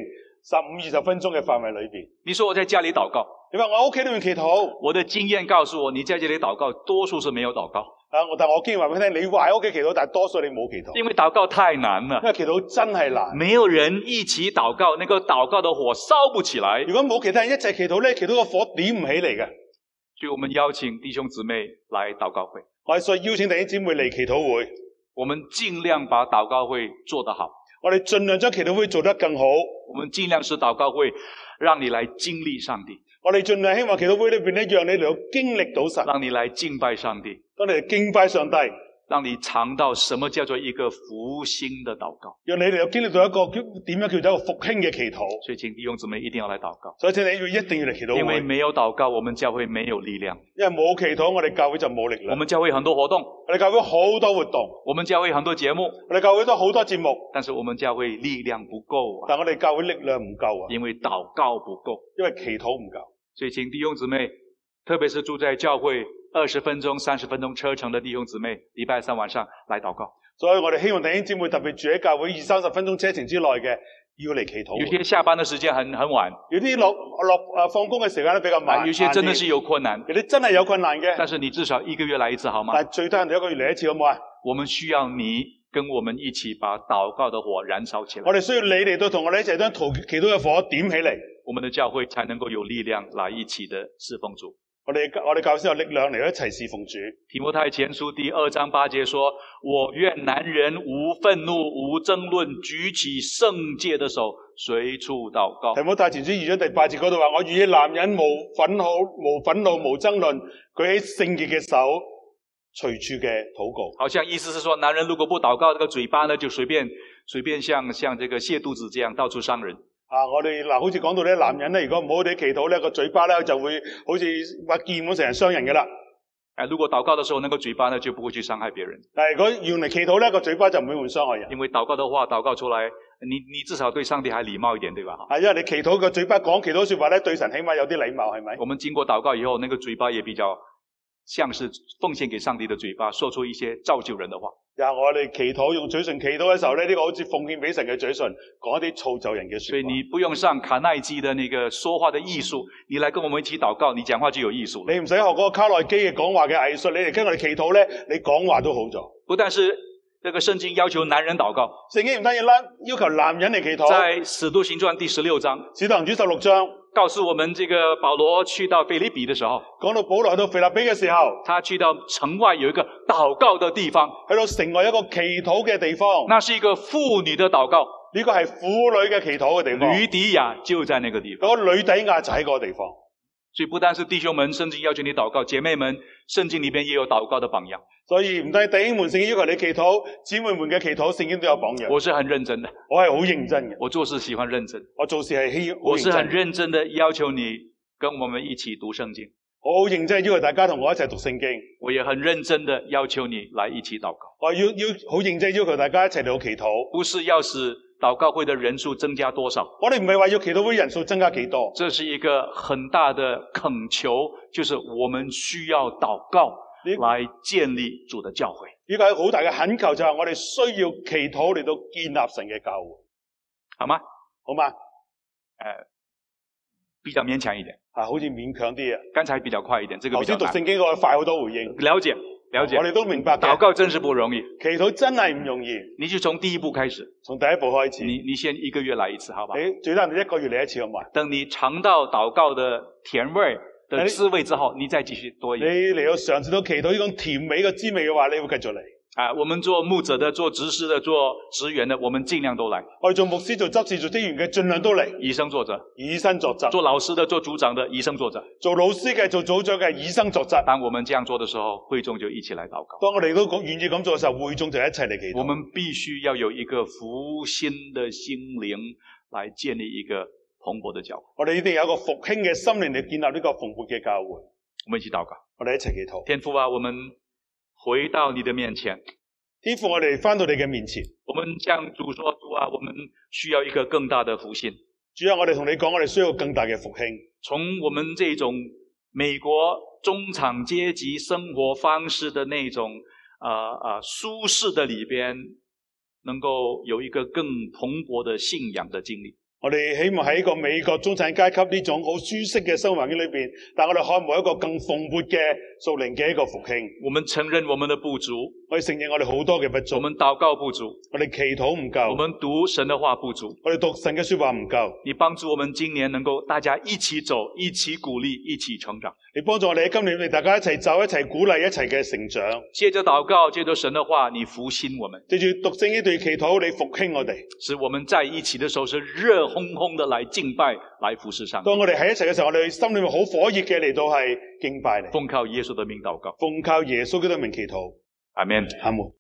15、20分鐘嘅範圍裏邊。 你說我在家裏禱告， 你話我屋企裏面祈禱， 我的經驗告訴我，你在這裏禱告，多數是沒有禱告。 但我經驗話俾你聽，你話喺屋企祈禱，但係多數你冇祈禱。 因為禱告太難了。 因為祈禱真係難。 沒有人一起禱告，那個禱告的火燒不起來。 如果冇其他人一齊祈禱咧，祈禱個火點唔起嚟嘅。 所以我們邀請弟兄姊妹來禱告會。 我哋所以邀請弟兄姊妹嚟祈禱會， 我們盡量把禱告會做得好， 我哋盡量將祈禱會做得更好， 我們盡量使禱告會讓你來經歷上帝， 我哋盡量希望祈禱會裏邊咧，讓你嚟到經歷到神， 讓你來敬拜上帝， 當你嚟敬拜上帝， 讓你嘗到什麼叫做一個復興的禱告， 讓你哋有經歷到一個點樣叫做一個復興嘅祈禱。 所以請弟兄姊妹一定要來禱告， 所以請你一定要嚟祈禱會， 因為沒有禱告，我們教會沒有力量， 因為冇祈禱，我哋教會就冇力量。 我們教會很多活動， 我哋教會好多活動， 我們教會很多節目， 我哋教會都好多節目， 但是我們教會力量不夠啊， 但我哋教會力量唔夠啊， 因為禱告不夠， 因為祈禱唔夠。 所以請弟兄姊妹，特別是住在教會20分鐘、30分鐘車程的弟兄姊妹，禮拜三晚上來禱告。 所以我哋希望弟兄姊妹特別住喺教會20-30分鐘車程之內嘅，要嚟祈禱。 有些下班的時間很晚， 有啲放工嘅時間咧比較慢， 有些真的是有困難， 有啲真係有困難嘅。 但是你至少1個月來一次好嗎？ 但係最低限度1個月嚟一次好唔好啊？ 我們需要你跟我們一起把禱告的火燃燒起來。 我哋需要你嚟到同我哋一齊將祈禱嘅火點起嚟， 我們的教會才能夠有力量來一起的侍奉主。 我哋教會先有力量嚟一齊侍奉主。 提摩太前書第2章8節說：我願男人無憤怒、無爭論，舉起聖潔的手，隨處禱告。 提摩太前書2章第8節嗰度話：我願意男人無憤怒、無爭論，舉起聖潔嘅手，隨處嘅禱告。 好像意思是說，男人如果不禱告，這個嘴巴呢就隨便像這個瀉肚子這樣到處傷人。 我哋好似講到呢，男人咧，如果唔好地祈禱咧，個嘴巴咧就會好似把劍咁成日傷人嘅啦。 如果禱告的時候，那個嘴巴呢就不會去傷害別人。 但係如果用嚟祈禱咧，個嘴巴就唔會傷害人。 因為禱告的話，禱告出來，你至少對上帝還禮貌一點，對吧？ 因為你祈禱個嘴巴講祈禱說話咧，對神起碼有啲禮貌，係咪？ 我們經過禱告以後，那個嘴巴也比較像是奉獻給上帝的嘴巴，說出一些造就人的話。 我哋祈禱用嘴唇祈禱嘅時候咧，呢個好似奉獻俾神嘅嘴唇，講一啲造就人嘅說話。 所以你不用上卡耐基的那個說話的藝術，你來跟我們一起禱告，你講話就有藝術了。 你唔使學嗰個卡耐基嘅講話嘅藝術，你嚟跟我哋祈禱咧，你講話都好咗。 不但是這個聖經要求男人禱告， 聖經唔單止要求男人嚟祈禱。 在使徒行傳第16章， 使徒行傳16章告訴我們，這個保羅去到腓立比的時候， 講到保羅去到腓立比嘅時候， 他去到城外有一個禱告的地方， 去到城外一個祈禱嘅地方， 那是一個婦女的禱告， 呢個係婦女嘅祈禱嘅地方。 呂底亞就在那個地方， 嗰個呂底亞就喺嗰個地方。 所以不但是弟兄們，聖經要求你禱告，姐妹們，聖經裏邊也有禱告的榜樣。 所以唔單止弟兄們聖經要求你祈禱，姊妹們嘅祈禱聖經都有榜樣。 我是很認真的， 我係好認真嘅。 我做事喜歡認真， 我做事係好認真。 我是很認真的要求你跟我們一起讀聖經。 我好認真要求大家同我一齊讀聖經。 我也很認真的要求你來一起禱告。 我要好認真要求大家一齊嚟到祈禱。 不是要使禱告會的人數增加多少， 我哋唔係話要祈禱會人數增加幾多， 這是一個很大的懇求，就是我們需要禱告來建立主的教會。 呢個係好大嘅懇求，就係我哋需要祈禱嚟到建立神嘅教會， 好嗎？ 好嗎？ 比較勉強一點， 好似勉強啲啊。 剛才比較快一點，這個比較難。 頭先讀聖經嗰個快好多回應， 了解。我哋都明白嘅。 禱告真是不容易， 祈禱真係唔容易。 你就從第一步開始， 從第一步開始。 你先1個月來一次，好吧？ 最多你1個月嚟一次好嘛？ 等你嘗到禱告的甜味的滋味之後，你再繼續多一點。 你嚟到嘗試到祈禱呢種甜美嘅滋味嘅話，你會繼續嚟。 我們做牧者的、做執事的、做職員的，我們盡量都來。 我哋做牧師、做執事、做職員嘅，盡量都嚟。 以身作則， 以身作則。 做老師的、做組長的，以身作則。 做老師嘅、做組長嘅，以身作則。 當我們這樣做的時候，會眾就一起來禱告。 當我哋都願意咁做嘅時候，會眾就一齊嚟祈禱。 我們必須要有一個復興的心靈，來建立一個蓬勃的教會。 我哋一定有一個復興嘅心靈嚟建立呢個蓬勃嘅教會。 我們一起禱告， 我哋一齊祈禱。 天父啊，我們回到你的面前。 天父，我哋返到你嘅面前， 我們向主說：主啊，我們需要一個更大的復興。 主啊，我哋同你講，我哋需要更大嘅復興。 從我們這種美國中產階級生活方式的那種舒適的裏邊，能夠有一個更蓬勃的信仰的經歷。 我哋希望喺一個美國中產階級呢種好舒適嘅生活環境裏邊，但我哋渴望一個更蓬勃嘅屬靈嘅一個復興。 我們承認我們的不足， 我哋承認我哋好多嘅不足， 我們禱告不足， 我哋祈禱唔夠， 我們讀神的話不足， 我哋讀神嘅說話唔夠。 你幫助我們今年能夠大家一起走，一起鼓勵，一起成長。 你幫助我哋喺今年，我哋大家一齊走，一齊鼓勵，一齊嘅成長。 借着禱告，借着神的話，你復興我們。 借住讀聖經對祈禱，你復興我哋， 使我們在一起的時候是熱烘烘的來敬拜，來服侍上帝。 當我哋喺一齊嘅時候，我哋心裏面好火熱嘅嚟到係敬拜你。 奉靠耶穌的名禱告， 奉靠耶穌基督的名祈禱。 阿們。 阿門。